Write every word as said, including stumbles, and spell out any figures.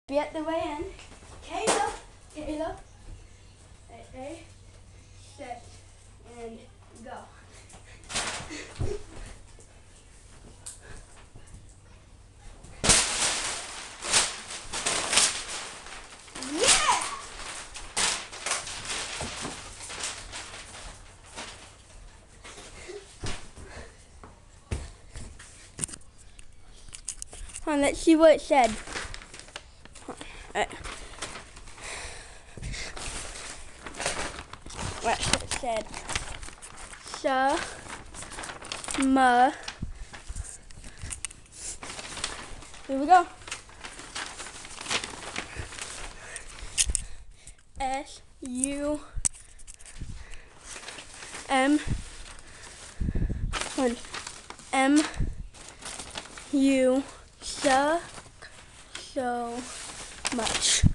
Be at the way in. Kayla, Kayla, A, set, and go. Yeah! Come on, let's see what it said. Alright. What it said. So, ma. Here we go. S U M M U suck so much.